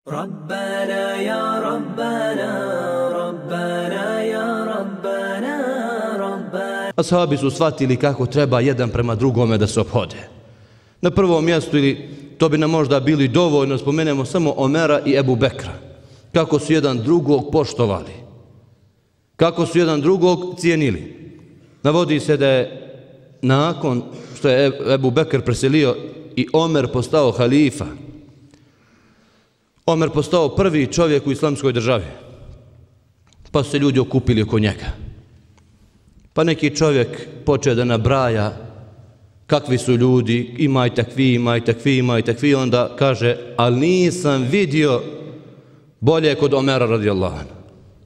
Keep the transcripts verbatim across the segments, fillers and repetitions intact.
ربنا يا ربنا ربنا يا ربنا ربنا. Ashabi su shvatili kako treba jedan prema drugome da se ophode. Na prvom mjestu, ili to bi nam možda bili dovoljno, spomenemo samo Omera i Ebu Bekra. Kako su jedan drugog poštovali. Kako su jedan drugog cijenili. Navodi se da je nakon što je Ebu Bekr preselio i Omer postao halifa, Omer postao prvi čovjek u islamskoj državi. Pa su se ljudi okupili oko njega. Pa neki čovjek počeo da nabraja kakvi su ljudi, ima i takvi, ima i takvi, ima i takvi, onda kaže, ali nisam vidio bolje kod Omera radijallahu anhu.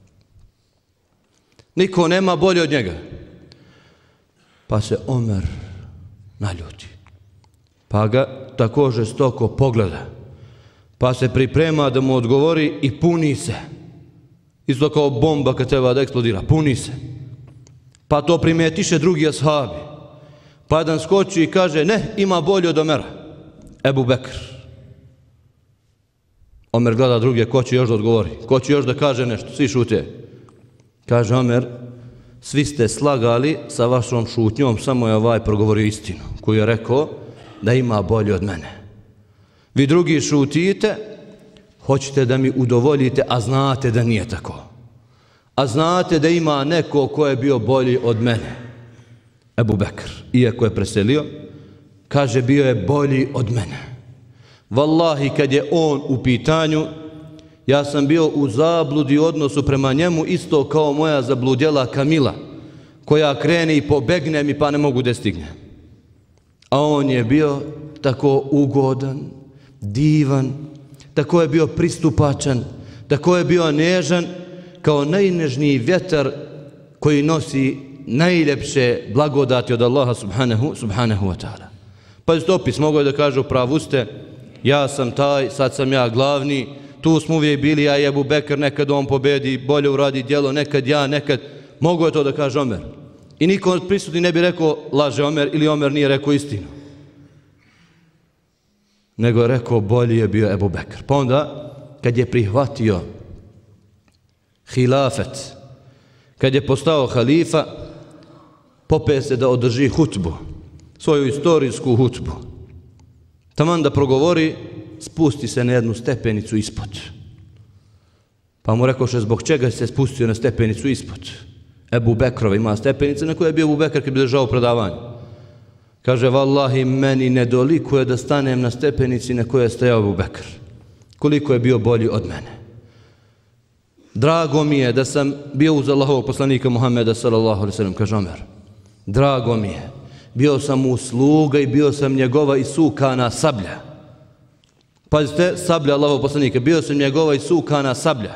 Niko nema bolje od njega. Pa se Omer naljuti. Pa ga tako žestoko pogleda. Pa se priprema da mu odgovori i puni se. Isto kao bomba kad treba da eksplodira, puni se. Pa to primetiše drugi ashabi. Pa jedan skoči i kaže, ne, ima bolje od Omera. Ebu Bekr. Omer gleda druge, ko će još da odgovori, ko će još da kaže nešto, svi šute. Kaže Omer, svi ste slagali sa vašom šutnjom, samo je ovaj progovorio istinu, koju je rekao da ima bolje od mene. Vi drugi šutite, hoćete da mi udovoljite, a znate da nije tako. A znate da ima neko ko je bio bolji od mene. Ebu Bekr, iako je preselio, kaže bio je bolji od mene. Wallahi, kad je on u pitanju, ja sam bio u zabludi odnosu prema njemu, isto kao moja zabludjela Kamila, koja krene i pobegne mi pa ne mogu da stigne. A on je bio tako ugodan, divan, tako je bio pristupačan, tako je bio nežan, kao najnežniji vjetar koji nosi najljepše blagodati od Allaha subhanahu, subhanahu wa ta'ala. Pa je opis, mogo je da kaže, u pravu ste, ja sam taj, sad sam ja glavni, tu smo uvijek bili, ja i Ebu Bekr, nekad on pobedi, bolje uradi djelo, nekad ja, nekad, mogo je to da kaže Omer. I niko od prisutnih ne bi rekao, laže Omer, ili Omer nije rekao istinu. Nego je rekao, bolji je bio Ebu Bekr. Pa onda, kad je prihvatio hilafet, kad je postao halifa, pope se da održi hutbu, svoju istorijsku hutbu. Taman da progovori, spusti se na jednu stepenicu ispod. Pa mu rekoše, zbog čega se spustio na stepenicu ispod? Ebu Bekrova ima stepenice na kojoj je bio Ebu Bekr kad bi držao predavanje. Kaže, vallahi, meni ne dolikuje da stanem na stepenici na kojoj je stajao Ebu Bekr. Koliko je bio bolji od mene. Drago mi je da sam bio uz Allahovog poslanika Muhammeda sallallahu alejhi ve sellem, kaže Omer. Drago mi je. Bio sam mu sluga i bio sam njegova isukana sablja. Pazite, sablja Allahovog poslanika. Bio sam njegova isukana sablja.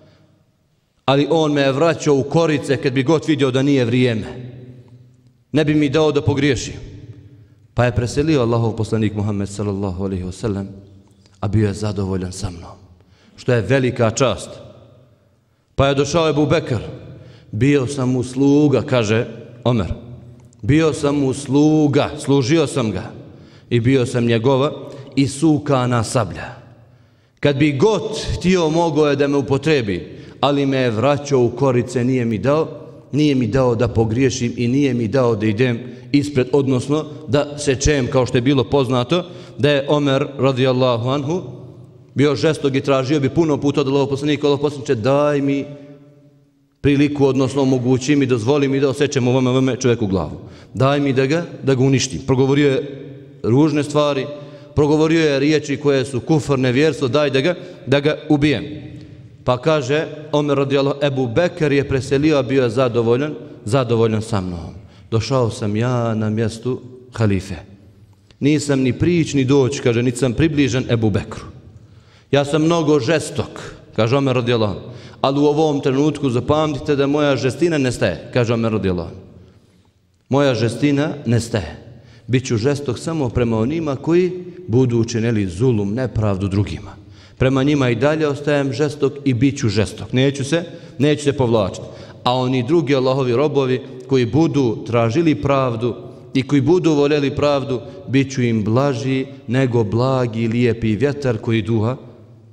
Ali on me je vraćao u korice kad bi god vidio da nije vrijeme. Ne bi mi dao da pogriješim. Pa je preselio Allahov poslanik Muhammed sallallahu alejhi ve sellem, a bio je zadovoljan sa mnom. Što je velika čast. Pa je došao Ebu Bekr. Bio sam mu sluga, kaže Omer. Bio sam mu sluga, služio sam ga. I bio sam njegova isukana sablja. Kad bi god htio, mogao je da me upotrebi, ali me je vraćao u korice, nije mi dao, nije mi dao da pogriješim i nije mi dao da idem ispred, odnosno da sečem, kao što je bilo poznato, da je Omer radijallahu anhu bio žestok i tražio bi puno puta od Allahovog poslanika, Allahov poslaniče, daj mi priliku, odnosno omogući mi, dozvoli mi da osečem ovome, ovome čovjeku glavu. Daj mi da ga, da ga uništim. Progovorio je ružne stvari, progovorio je riječi koje su kufr, nevjerstvo, daj da ga, da ga ubijem. Pa kaže Omer radijallahu, Ebu Bekr je preselio, a bio je zadovoljan, zadovoljan sa mnom. Došao sam ja na mjestu halife. Nisam ni prić, ni doć, kaže, niti sam približan Ebu Bekru. Ja sam mnogo žestok, kaže Omer radijallahu, ali u ovom trenutku zapamtite da moja žestina nestaje, kaže Omer radijallahu. Moja žestina nestaje. Biću žestok samo prema onima koji budu učinili zulum, nepravdu drugima. Prema njima i dalje ostajem žestok i bit ću žestok. Neću se, neću se povlačiti. A oni drugi Allahovi robovi koji budu tražili pravdu i koji budu voljeli pravdu, bit ću im blaži nego blagi, lijepi vjetar koji duha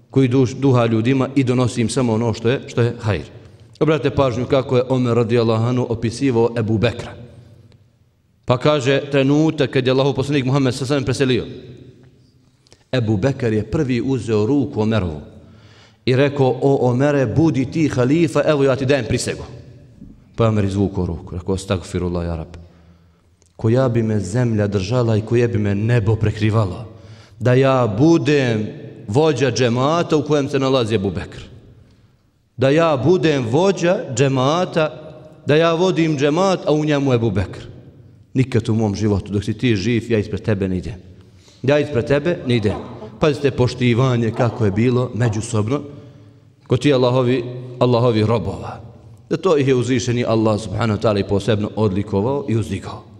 koji duš, duha ljudima i donosi im samo ono što je, što je hajr. Obratite pažnju kako je Omer radijallahu anhu opisivao Ebu Bekra. Pa kaže trenutak kad je Allahov poslanik Muhammed sallallahu alejhi ve sellem preselio. Ebu Bekar je prvi uzeo ruku Omerovu i rekao: o Omere, budi ti halifa, evo ja ti dajem prisegu. Pa je Omer izvukao ruku, rekao: astagfirullah ja rab. Koja bi me zemlja držala i koje bi me nebo prekrivalo, da ja budem vođa džemata u kojem se nalazi Ebu Bekr. Da ja budem vođa džemata, da ja vodim džemat, a u njemu Ebu Bekr. Nikad u mom životu, dok si ti živ, ja ispred tebe ne idem. Ja ispred tebe ne idem. Pazite poštivanje kako je bilo međusobno kod ti Allahovi, Allahovi robova. Da to ih je uzvišeni Allah subhanahu wa ta'ala i posebno odlikovao i uzdigao.